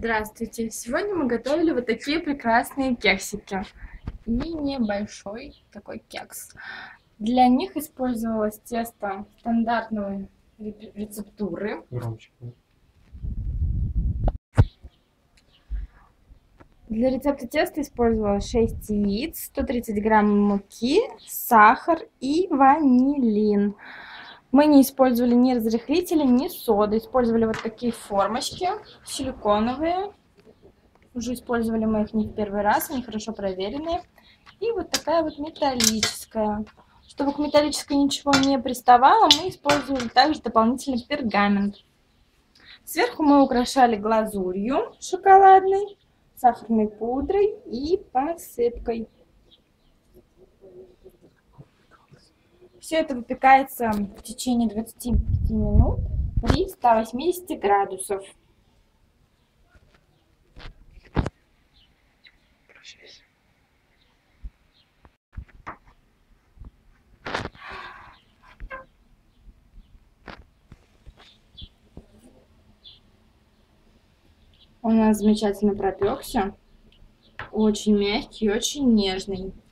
Здравствуйте! Сегодня мы готовили вот такие прекрасные кексики. И небольшой такой кекс. Для них использовалось тесто стандартной рецептуры. Громче. Для рецепта теста использовалось 6 яиц, 130 грамм муки, сахар и ванилин. Мы не использовали ни разрыхлители, ни соды. Использовали вот такие формочки силиконовые. Уже использовали мы их не в первый раз, они хорошо проверенные. И вот такая вот металлическая. Чтобы к металлической ничего не приставало, мы использовали также дополнительный пергамент. Сверху мы украшали глазурью шоколадной, сахарной пудрой и посыпкой. Все это выпекается в течение 25 минут при 180 градусов. Он у нас замечательно пропекся. Очень мягкий, очень нежный.